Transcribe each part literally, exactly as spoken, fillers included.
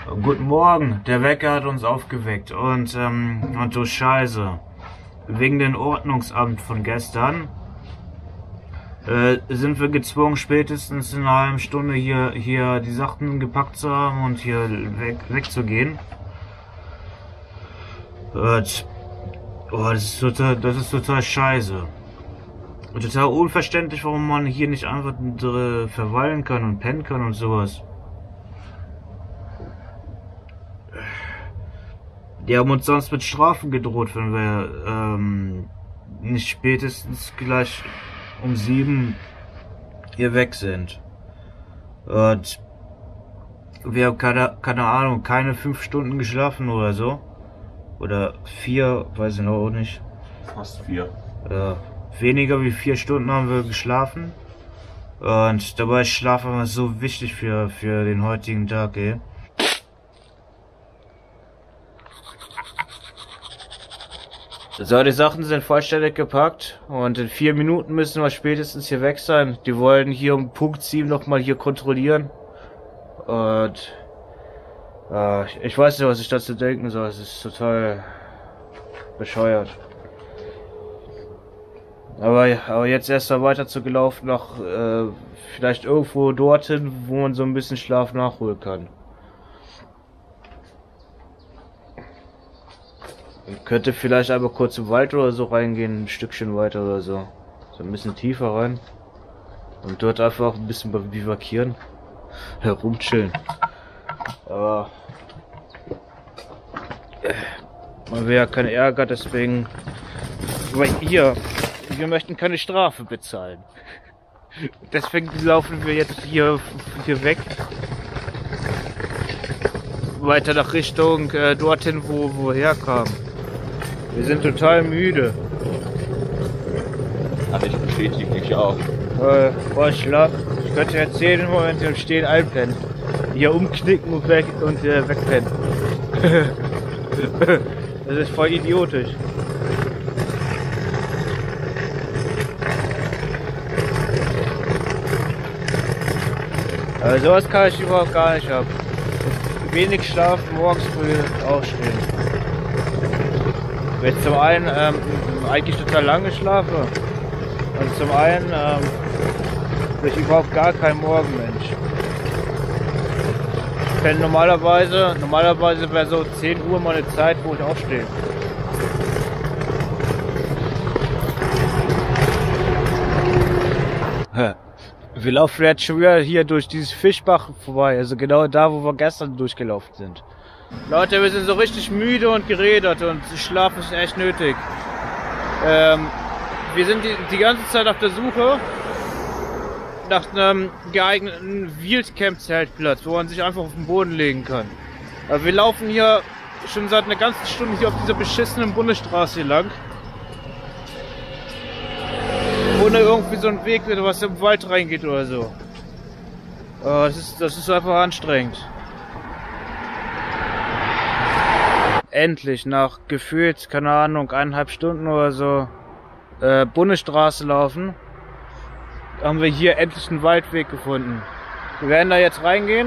Guten Morgen, der Wecker hat uns aufgeweckt und, ähm, und du Scheiße. Wegen dem Ordnungsamt von gestern äh, sind wir gezwungen, spätestens in einer halben Stunde hier, hier die Sachen gepackt zu haben und hier weg, wegzugehen. Und, oh, das ist total, das ist total scheiße. Und total unverständlich, warum man hier nicht einfach äh, verweilen kann und pennen kann und sowas. Die haben uns sonst mit Strafen gedroht, wenn wir ähm, nicht spätestens gleich um sieben hier weg sind. Und wir haben keine, keine Ahnung, keine fünf Stunden geschlafen oder so. Oder vier, weiß ich noch auch nicht. Fast vier. Äh, weniger wie vier Stunden haben wir geschlafen. Und dabei ist Schlaf immer so wichtig für, für den heutigen Tag, ey. So, die Sachen sind vollständig gepackt und in vier Minuten müssen wir spätestens hier weg sein. Die wollen hier um Punkt sieben nochmal hier kontrollieren. Und äh, ich weiß nicht, was ich dazu denken soll. Es ist total bescheuert. Aber, aber jetzt erst mal weiter zu gelaufen, nach äh, vielleicht irgendwo dorthin, wo man so ein bisschen Schlaf nachholen kann. Ich könnte vielleicht aber kurz im Wald oder so reingehen, ein Stückchen weiter oder so. So ein bisschen tiefer rein. Und dort einfach ein bisschen bivakieren. Herumchillen. Aber äh, man will ja keinen Ärger, deswegen. Aber hier, wir möchten keine Strafe bezahlen. Deswegen laufen wir jetzt hier, hier weg. Weiter nach Richtung äh, dorthin, wo, wo wir herkamen. Wir sind total müde. Ach, ich bestätige mich auch. Äh, voll schlapp. Ich könnte jetzt jeden Moment im Stehen einpennen. Hier umknicken und weg und äh, wegpennen. Das ist voll idiotisch. Aber sowas kann ich überhaupt gar nicht ab. Wenig schlafen, morgens früh aufstehen. Jetzt zum einen ähm, eigentlich total lange schlafe und zum einen ähm, bin ich überhaupt gar kein Morgenmensch. Ich kenne normalerweise, normalerweise wäre so zehn Uhr meine Zeit, wo ich aufstehe. Wir laufen jetzt schon wieder hier durch dieses Fischbach vorbei, also genau da, wo wir gestern durchgelaufen sind. Leute, wir sind so richtig müde und gerädert und Schlaf ist echt nötig. Ähm, wir sind die, die ganze Zeit auf der Suche nach einem geeigneten Wildcamp-Zeltplatz, wo man sich einfach auf den Boden legen kann. Aber wir laufen hier schon seit einer ganzen Stunde hier auf dieser beschissenen Bundesstraße lang. Ohne irgendwie so einen Weg, was im Wald reingeht oder so. Oh, das ist, das ist einfach anstrengend. Endlich, nach gefühlt, keine Ahnung, eineinhalb Stunden oder so, äh, Bundesstraße laufen, haben wir hier endlich einen Waldweg gefunden. Wir werden da jetzt reingehen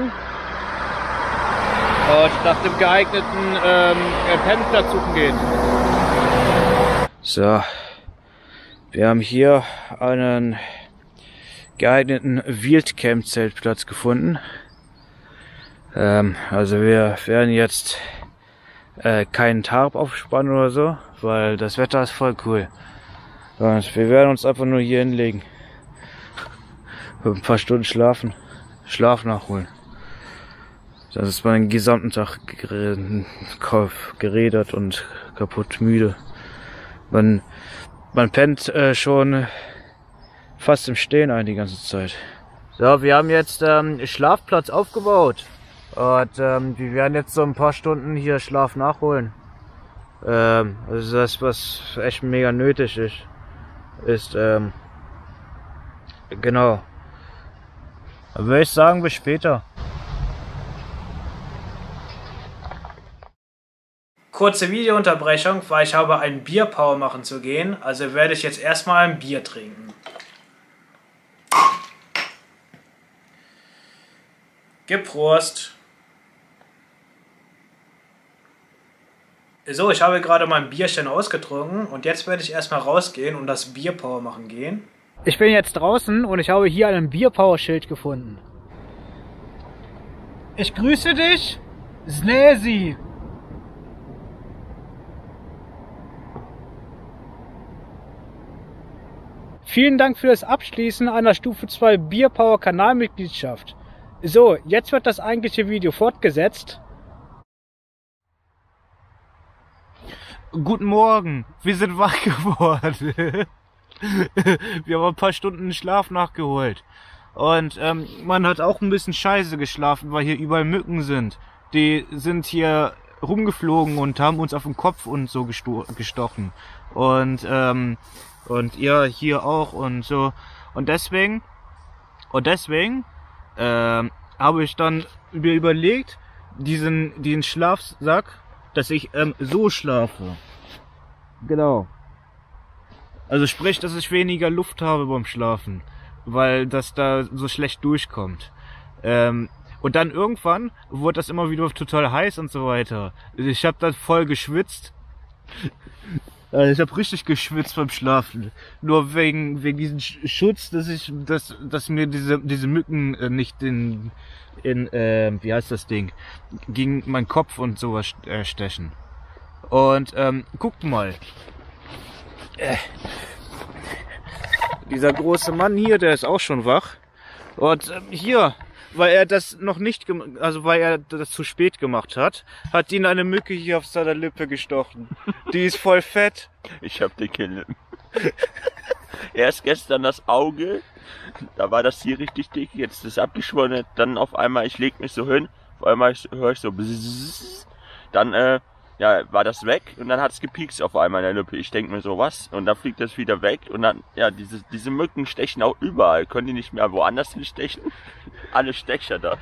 und nach dem geeigneten ähm, Pennplatz suchen gehen. So, wir haben hier einen geeigneten Wildcamp-Zeltplatz gefunden. Ähm, also wir werden jetzt Äh, keinen Tarp aufspannen oder so, weil das Wetter ist voll cool. Und wir werden uns einfach nur hier hinlegen. Ein paar Stunden schlafen. Schlaf nachholen. Das ist mein gesamten Tag geredet und kaputt müde. Man, man pennt äh, schon fast im Stehen ein die ganze Zeit. So, wir haben jetzt ähm, Schlafplatz aufgebaut. Und ähm, wir werden jetzt so ein paar Stunden hier Schlaf nachholen. Ähm, also das, was echt mega nötig ist, ist, ähm, genau. Dann würde ich sagen, bis später. Kurze Videounterbrechung, weil ich habe ein Bierpower machen zu gehen. Also werde ich jetzt erstmal ein Bier trinken. Geprost! So, ich habe gerade mein Bierchen ausgetrunken und jetzt werde ich erstmal rausgehen und das Bierpower machen gehen. Ich bin jetzt draußen und ich habe hier ein Bierpower-Schild gefunden. Ich grüße dich, Snäsi. Vielen Dank für das Abschließen einer Stufe zwei Bierpower Kanalmitgliedschaft. So, jetzt wird das eigentliche Video fortgesetzt. Guten Morgen, wir sind wach geworden. Wir haben ein paar Stunden Schlaf nachgeholt. Und ähm, man hat auch ein bisschen scheiße geschlafen, weil hier überall Mücken sind. Die sind hier rumgeflogen und haben uns auf den Kopf und so gesto gestochen. Und ähm, und ihr hier auch und so. Und deswegen und deswegen ähm, habe ich dann mir überlegt, diesen diesen Schlafsack, dass ich ähm, so schlafe. Genau. Also sprich, dass ich weniger Luft habe beim Schlafen, weil das da so schlecht durchkommt. Ähm, und dann irgendwann wurde das immer wieder total heiß und so weiter. Ich habe dann voll geschwitzt. Also ich habe richtig geschwitzt beim Schlafen. Nur wegen wegen diesem Schutz, dass ich, dass dass mir diese diese Mücken äh, nicht in in äh, wie heißt das Ding, gegen meinen Kopf und sowas äh, stechen. Und ähm, guckt mal. Äh. Dieser große Mann hier, der ist auch schon wach. Und ähm, hier, weil er das noch nicht, also weil er das zu spät gemacht hat, hat ihn eine Mücke hier auf seiner Lippe gestochen. Die ist voll fett. Ich hab dicke Lippen. Erst gestern das Auge, da war das hier richtig dick, jetzt ist abgeschwollen. Dann auf einmal, ich leg mich so hin, auf einmal höre ich so bzzz, dann äh, ja, war das weg und dann hat es gepiekst auf einmal in der Lippe. Ich denke mir so, was? Und dann fliegt das wieder weg und dann, ja, diese, diese Mücken stechen auch überall. Können die nicht mehr woanders hin stechen? Alle Stecher da.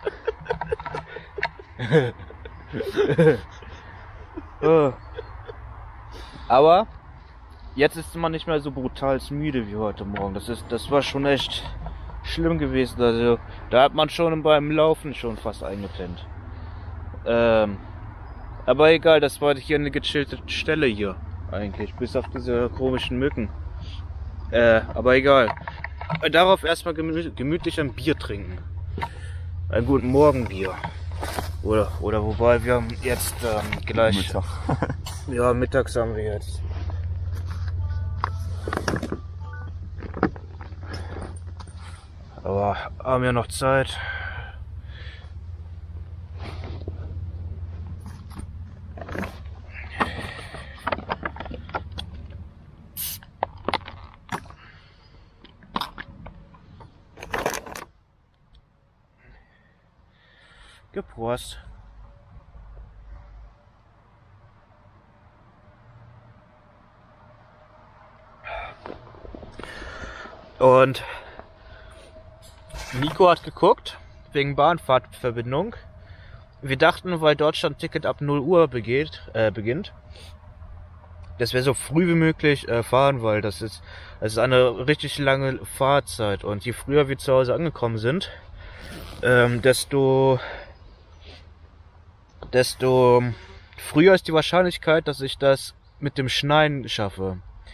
Aber jetzt ist man nicht mehr so brutal müde wie heute Morgen. Das ist, das war schon echt schlimm gewesen. Also da hat man schon beim Laufen schon fast eingepennt. Ähm, aber egal, das war hier eine gechillte Stelle hier eigentlich, bis auf diese komischen Mücken. Äh, aber egal. Darauf erstmal gemü gemütlich ein Bier trinken. Ein guten Morgenbier. Oder, oder wobei wir haben jetzt ähm, gleich. Mittag. Ja, mittags haben wir jetzt. Aber haben ja noch Zeit. Geprost. Und Nico hat geguckt, wegen Bahnfahrtverbindung. Wir dachten, weil Deutschland-Ticket ab null Uhr begeht, äh, beginnt, dass wir so früh wie möglich äh, fahren, weil das ist, das ist eine richtig lange Fahrzeit. Und je früher wir zu Hause angekommen sind, ähm, desto desto früher ist die Wahrscheinlichkeit, dass ich das mit dem Schneien schaffe.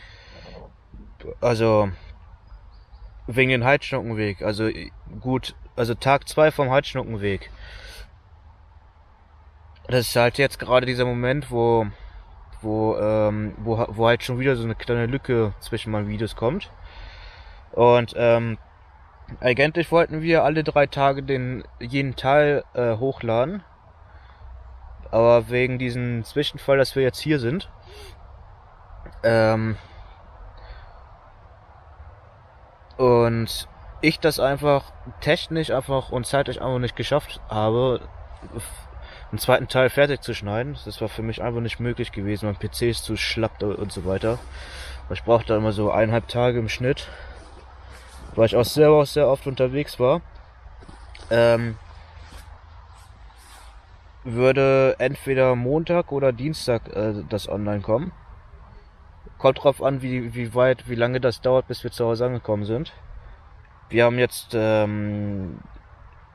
Also wegen den Heidschnuckenweg. Also gut, also Tag zwei vom Heidschnuckenweg. Das ist halt jetzt gerade dieser Moment, wo wo ähm, wo, wo halt schon wieder so eine kleine Lücke zwischen meinen Videos kommt. Und ähm, eigentlich wollten wir alle drei Tage den jeden Teil äh, hochladen. Aber wegen diesem Zwischenfall, dass wir jetzt hier sind, ähm, und ich das einfach technisch einfach und zeitlich einfach nicht geschafft habe, einen zweiten Teil fertig zu schneiden. Das war für mich einfach nicht möglich gewesen. Mein P C ist zu schlapp und so weiter. Ich brauchte immer so eineinhalb Tage im Schnitt, weil ich auch selber auch sehr oft unterwegs war. Ähm, würde entweder Montag oder Dienstag äh, das online kommen. Kommt drauf an, wie, wie weit, wie lange das dauert, bis wir zu Hause angekommen sind. Wir haben jetzt, ähm,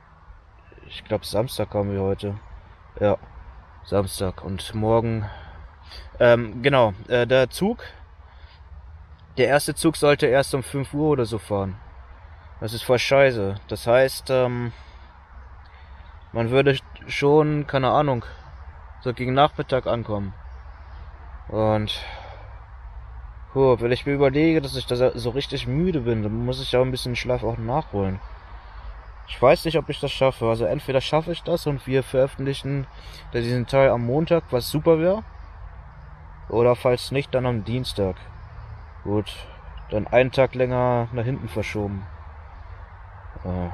ich glaube Samstag haben wir heute. Ja, Samstag. Und morgen Ähm, genau, äh, der Zug, der erste Zug sollte erst um fünf Uhr oder so fahren. Das ist voll scheiße. Das heißt, ähm, man würde schon, keine Ahnung, so gegen Nachmittag ankommen. Und puh, wenn ich mir überlege, dass ich da so richtig müde bin, dann muss ich ja ein bisschen Schlaf auch nachholen. Ich weiß nicht, ob ich das schaffe. Also entweder schaffe ich das und wir veröffentlichen diesen Teil am Montag, was super wäre. Oder falls nicht, dann am Dienstag. Gut, dann einen Tag länger nach hinten verschoben. Äh.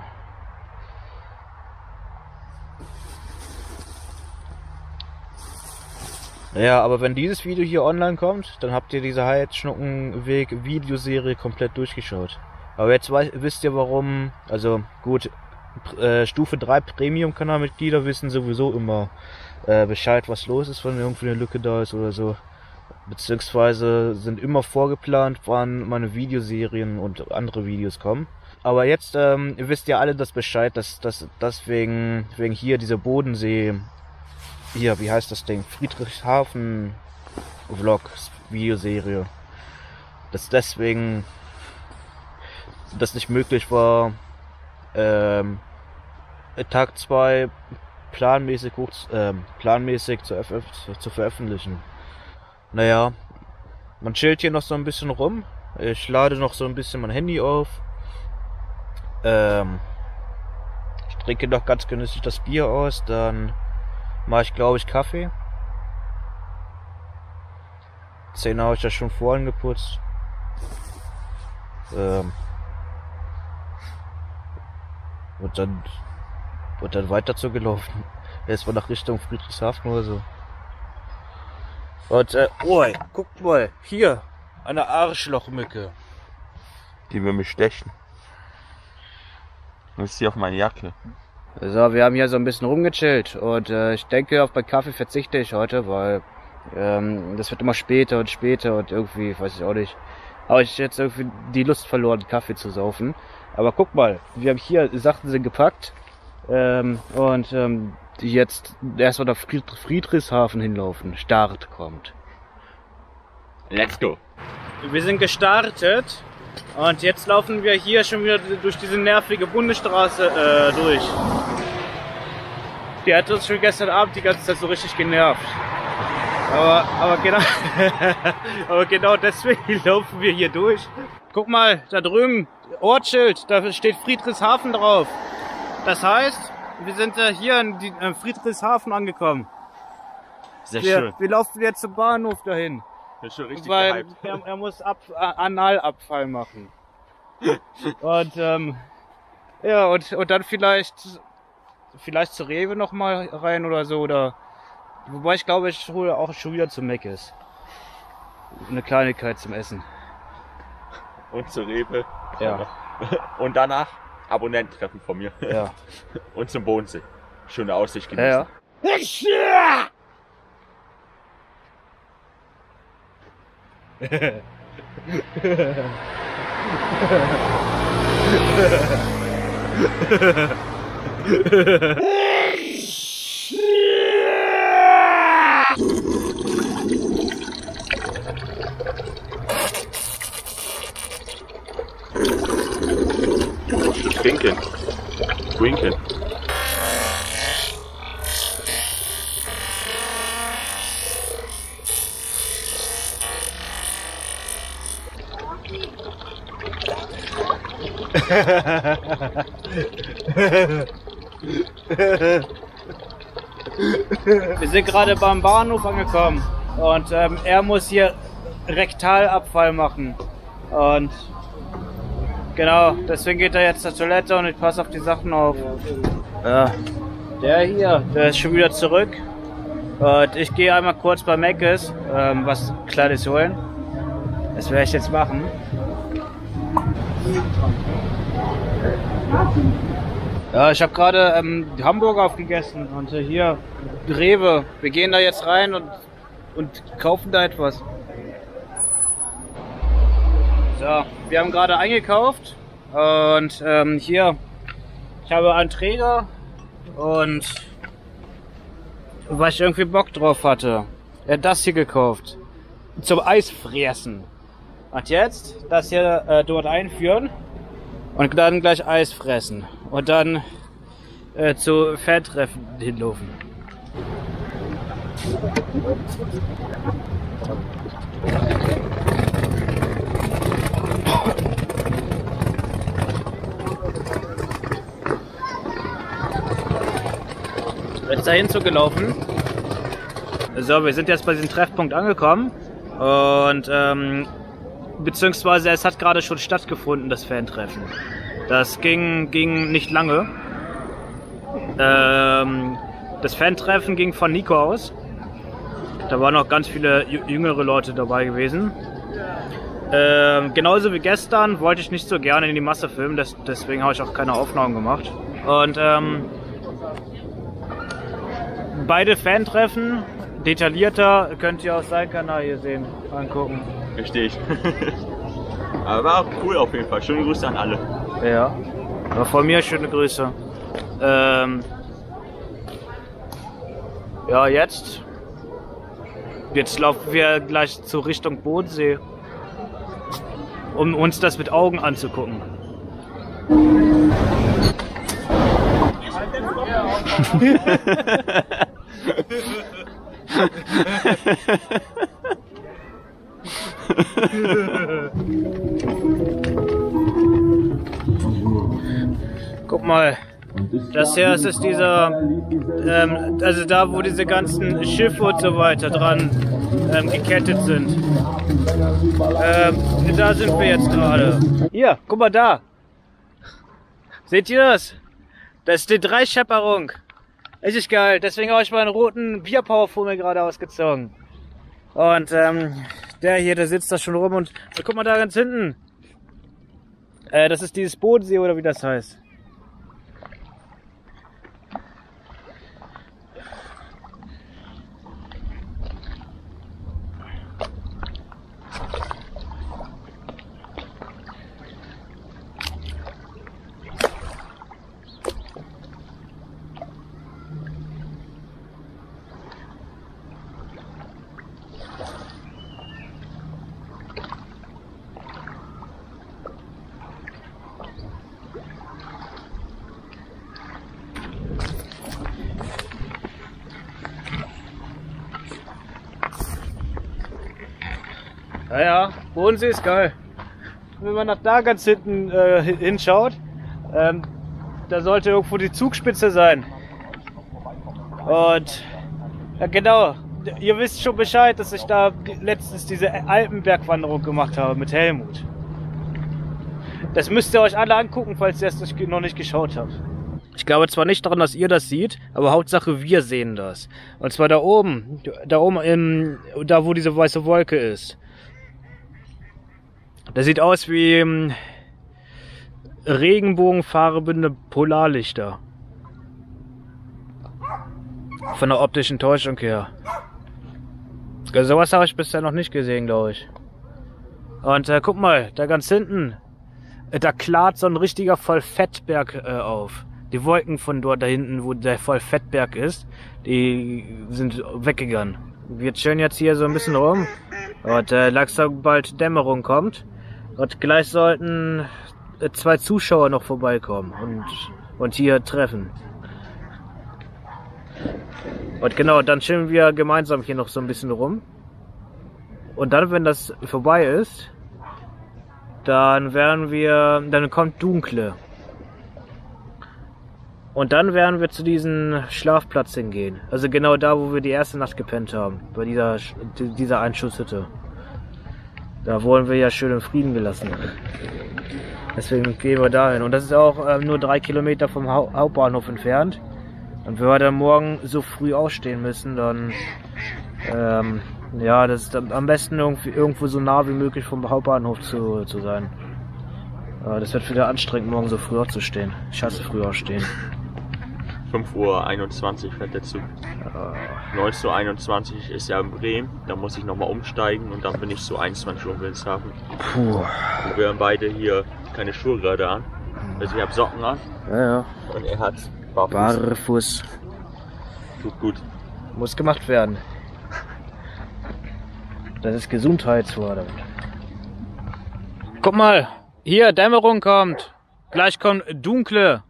Ja, aber wenn dieses Video hier online kommt, dann habt ihr diese Heidschnuckenweg-Videoserie komplett durchgeschaut. Aber jetzt wisst ihr warum, also gut, äh, Stufe drei Premium-Kanalmitglieder wissen sowieso immer äh, Bescheid, was los ist, wenn irgendwie eine Lücke da ist oder so. Beziehungsweise sind immer vorgeplant, wann meine Videoserien und andere Videos kommen. Aber jetzt ähm, wisst ihr alle das Bescheid, dass, dass, dass wegen, wegen hier dieser Bodensee, hier, wie heißt das Ding, Friedrichshafen Vlog Videoserie, dass deswegen das nicht möglich war, ähm, Tag zwei planmäßig, hoch, ähm, planmäßig zu, zu veröffentlichen. Naja, man chillt hier noch so ein bisschen rum. Ich lade noch so ein bisschen mein Handy auf. Ähm, ich trinke noch ganz genüsslich das Bier aus. Dann mache ich, glaube ich, Kaffee. Zähne habe ich ja schon vorhin geputzt. Ähm, und dann und dann weiter zu gelaufen. Erstmal nach Richtung Friedrichshafen oder so. Und, äh, oh, guckt mal, hier, eine Arschlochmücke. Die will mich stechen. Du bist hier auf meine Jacke. So, wir haben hier so ein bisschen rumgechillt und äh, ich denke, auf meinen Kaffee verzichte ich heute, weil ähm, das wird immer später und später und irgendwie, weiß ich auch nicht, habe ich jetzt irgendwie die Lust verloren, Kaffee zu saufen. Aber guck mal, wir haben hier Sachen sind gepackt ähm, und ähm, die jetzt erstmal nach Fried Friedrichshafen hinlaufen. Start kommt. Let's go. Wir sind gestartet und jetzt laufen wir hier schon wieder durch diese nervige Bundesstraße äh, durch. Die hat uns schon gestern Abend die ganze Zeit so richtig genervt. Aber, aber genau, aber genau deswegen laufen wir hier durch. Guck mal, da drüben, Ortsschild, da steht Friedrichshafen drauf. Das heißt, wir sind äh, hier in die, äh, Friedrichshafen angekommen. Sehr wir, schön. Wir laufen jetzt zum Bahnhof dahin. Das ist schon richtig weil gehypt. er, er muss ab, äh, Analabfall machen. Und ähm, ja, und, und dann vielleicht vielleicht zu Rewe noch mal rein oder so. Oder wobei ich glaube, ich hole auch schon wieder zu Mc's. Eine Kleinigkeit zum Essen. Und zur Rewe. Ja. Und danach Abonnententreffen von mir. Ja. Und zum Bodensee. Schöne Aussicht genießen. Ja, Trinken. Trinken. Wir sind gerade beim Bahnhof angekommen und ähm, er muss hier Rektalabfall machen und genau, deswegen geht er jetzt zur Toilette und ich passe auf die Sachen auf. Ja, der hier, der ist schon wieder zurück und ich gehe einmal kurz bei Mc's ähm, was Kleines holen. Das werde ich jetzt machen. Ja, ich habe gerade ähm, Hamburger aufgegessen und äh, hier Rewe. Wir gehen da jetzt rein und, und kaufen da etwas. So, wir haben gerade eingekauft und ähm, hier, ich habe einen Träger und weil ich irgendwie Bock drauf hatte. Er hat das hier gekauft. Zum Eisfressen. Und jetzt das hier äh, dort einführen. Und dann gleich Eis fressen. Und dann äh, zu Fan-Treffen hinlaufen. Jetzt dahin zu gelaufen. So, wir sind jetzt bei diesem Treffpunkt angekommen. Und ähm, beziehungsweise es hat gerade schon stattgefunden, das Fan-Treffen. Das ging, ging nicht lange. Ähm, das Fan-Treffen ging von Nico aus. Da waren noch ganz viele jüngere Leute dabei gewesen. Ähm, genauso wie gestern wollte ich nicht so gerne in die Masse filmen, das, deswegen habe ich auch keine Aufnahmen gemacht. Und ähm, beide Fan-Treffen, detaillierter, könnt ihr auf seinem Kanal hier sehen, angucken. Richtig. Aber war auch cool auf jeden Fall. Schöne Grüße an alle. Ja, aber von mir schöne Grüße. Ähm, ja, jetzt. Jetzt laufen wir gleich zur Richtung Bodensee, um uns das mit Augen anzugucken. Guck mal, das hier das ist dieser, ähm, also da wo diese ganzen Schiffe und so weiter dran ähm, gekettet sind. Ähm, da sind wir jetzt gerade. Hier, guck mal da. Seht ihr das? Das ist die Dreischepperung. Richtig geil, deswegen habe ich meinen roten Bierpower vor mir gerade ausgezogen. Und ähm, der hier, der sitzt da schon rum und so, guck mal da ganz hinten. Äh, das ist dieses Bodensee oder wie das heißt. Naja, Bodensee ist geil. Wenn man nach da ganz hinten äh, hinschaut, ähm, da sollte irgendwo die Zugspitze sein. Und ja, genau, ihr wisst schon Bescheid, dass ich da letztens diese Alpenbergwanderung gemacht habe mit Helmut. Das müsst ihr euch alle angucken, falls ihr es noch nicht geschaut habt. Ich glaube zwar nicht daran, dass ihr das seht, aber Hauptsache wir sehen das. Und zwar da oben, da oben im, da wo diese weiße Wolke ist. Das sieht aus wie ähm, regenbogenfarbene Polarlichter. Von der optischen Täuschung her. Also sowas habe ich bisher noch nicht gesehen, glaube ich. Und äh, guck mal, da ganz hinten, äh, da klart so ein richtiger Vollfettberg äh, auf. Die Wolken von dort da hinten, wo der Vollfettberg ist, die sind weggegangen. Wir chillen jetzt hier so ein bisschen rum. Und äh, langsam bald Dämmerung kommt. Und gleich sollten äh, zwei Zuschauer noch vorbeikommen und, und hier treffen. Und genau, dann chillen wir gemeinsam hier noch so ein bisschen rum. Und dann, wenn das vorbei ist, dann werden wir, dann kommt Dunkle. Und dann werden wir zu diesem Schlafplatz hingehen. Also genau da, wo wir die erste Nacht gepennt haben. Bei dieser, dieser Einschusshütte. Da wurden wir ja schön in Frieden gelassen. Deswegen gehen wir dahin. Und das ist auch ähm, nur drei Kilometer vom Hau Hauptbahnhof entfernt. Und wenn wir dann morgen so früh aufstehen müssen, dann ähm, ja, das ist am besten irgendwie, irgendwo so nah wie möglich vom Hauptbahnhof zu, zu sein. Aber das wird wieder anstrengend, morgen so früh aufzustehen. Ich hasse früh aufstehen. fünf Uhr einundzwanzig fährt der Zug. neunzehn Uhr einundzwanzig ist ja in Bremen, da muss ich nochmal umsteigen und dann bin ich so einundzwanzig Uhr in Wilhelmshaven. Puh. Und wir haben beide hier keine Schuhe gerade an. Also ich habe Socken an. Ja, ja. Und er hat Barfuß. Barfuß. Tut gut. Muss gemacht werden. Das ist gesundheitsfördernd. Guck mal, hier Dämmerung kommt. Gleich kommt dunkle.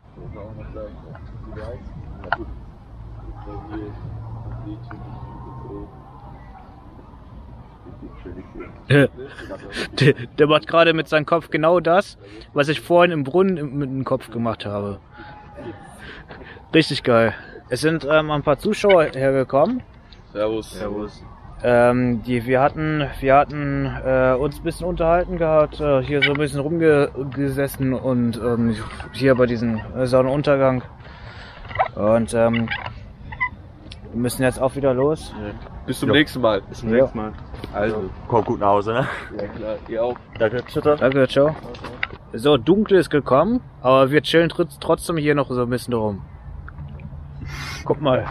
Der, der macht gerade mit seinem Kopf genau das, was ich vorhin im Brunnen mit dem Kopf gemacht habe. Richtig geil. Es sind ähm, ein paar Zuschauer hergekommen. Servus. Servus. Ähm, die, wir hatten, wir hatten äh, uns ein bisschen unterhalten gehabt, äh, hier so ein bisschen rumgesessen und ähm, hier bei diesem äh, Sonnenuntergang. Und ähm, wir müssen jetzt auch wieder los. Ja. Bis zum jo. nächsten Mal. Bis zum nächsten Mal. Also, komm gut nach Hause, ne? Ja klar, ihr auch. Danke, tschüss. Danke, ciao. So, dunkel ist gekommen, aber wir chillen trotzdem hier noch so ein bisschen rum. Guck mal.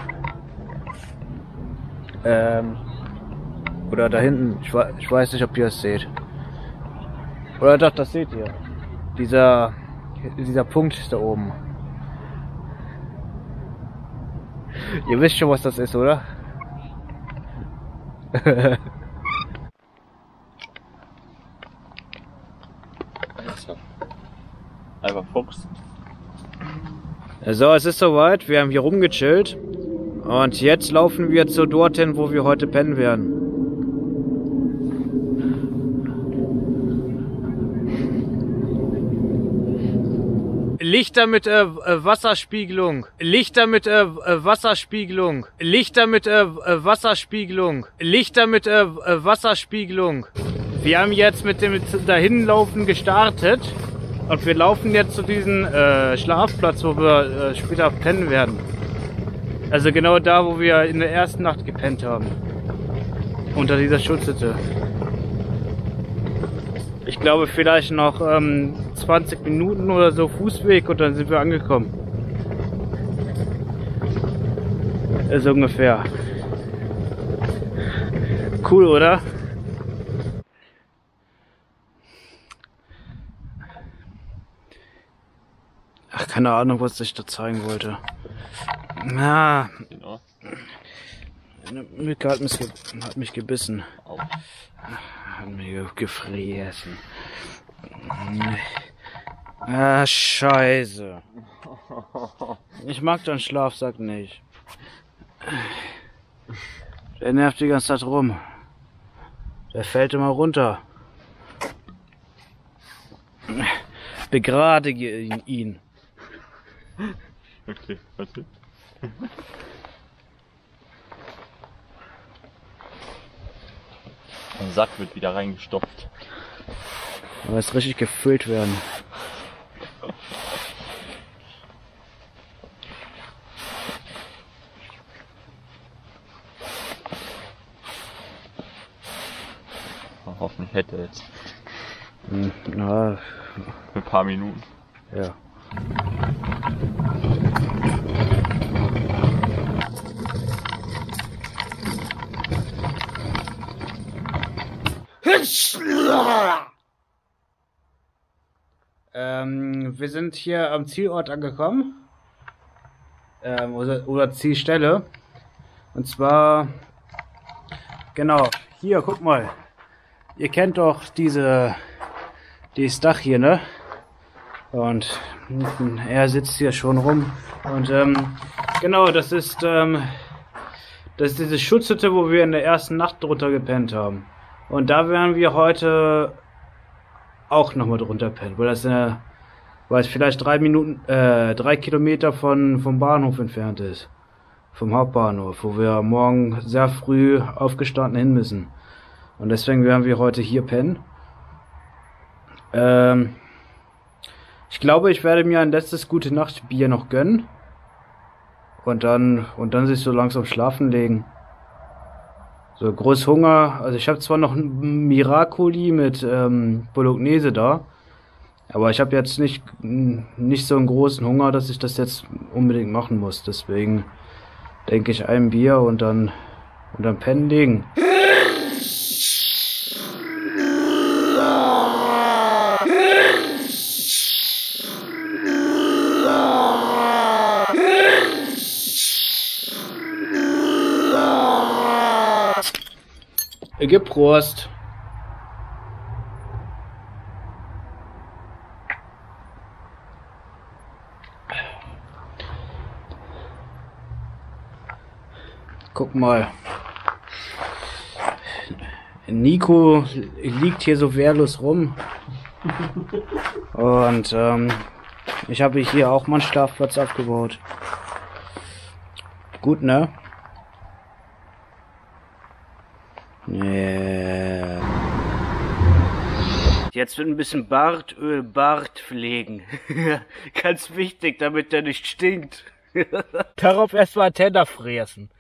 Ähm, oder da hinten, ich, ich weiß nicht, ob ihr es seht. Oder doch, das seht ihr. Dieser, dieser Punkt da oben. Ihr wisst schon, was das ist, oder? Einfach Fuchs. So, es ist soweit. Wir haben hier rumgechillt. Und jetzt laufen wir zu dorthin, wo wir heute pennen werden. Lichter mit äh, Wasserspiegelung. Lichter mit äh, Wasserspiegelung. Lichter mit äh, Wasserspiegelung. Lichter mit äh, Wasserspiegelung. Wir haben jetzt mit dem Dahinlaufen gestartet. Und wir laufen jetzt zu diesem äh, Schlafplatz, wo wir äh, später pennen werden. Also genau da, wo wir in der ersten Nacht gepennt haben. Unter dieser Schutzhütte. Ich glaube vielleicht noch ähm, zwanzig Minuten oder so Fußweg und dann sind wir angekommen. So ungefähr. Cool, oder? Ach, keine Ahnung, was ich da zeigen wollte. Na, eine Mücke hat mich, hat mich gebissen. Hat mich gefressen. Ah, scheiße. Ich mag deinen Schlafsack nicht. Der nervt die ganze Zeit rum. Der fällt immer runter. Begradige ihn. Okay, warte. Ein Sack wird wieder reingestopft. Aber es richtig gefüllt werden. Hoffentlich hätte er jetzt. Hm, na, für ein paar Minuten. Ja. Ähm, wir sind hier am Zielort angekommen. Ähm, oder, oder Zielstelle. Und zwar, genau, hier, guck mal. Ihr kennt doch diese, dieses Dach hier, ne? Und er sitzt hier schon rum. Und ähm, genau, das ist, ähm, das ist diese Schutzhütte, wo wir in der ersten Nacht drunter gepennt haben. Und da werden wir heute auch nochmal drunter pennen, weil das eine, weil es vielleicht drei Minuten, äh, drei Kilometer von vom Bahnhof entfernt ist, vom Hauptbahnhof, wo wir morgen sehr früh aufgestanden hin müssen. Und deswegen werden wir heute hier pennen. Ähm, ich glaube, ich werde mir ein letztes gute Nacht Bier noch gönnen und dann und dann sich so langsam schlafen legen. So groß Hunger, also ich habe zwar noch ein Miracoli mit ähm, Bolognese da, aber ich habe jetzt nicht nicht so einen großen Hunger, dass ich das jetzt unbedingt machen muss. Deswegen denke ich ein Bier und dann und dann pennen legen. Geprost. Guck mal. Nico liegt hier so wehrlos rum. Und ähm, ich habe hier auch mal einen Schlafplatz aufgebaut. Gut, ne? Yeah. Jetzt wird ein bisschen Bartöl, Bart pflegen. Ganz wichtig, damit der nicht stinkt. Darauf erstmal Teller fressen.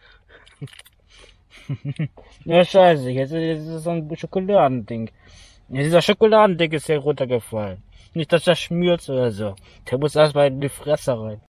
Ja, scheiße, jetzt, jetzt ist so ein Schokoladending. Ja, dieser Schokoladending ist hier runtergefallen. Nicht, dass das schmiert oder so. Der muss erstmal in die Fresse rein.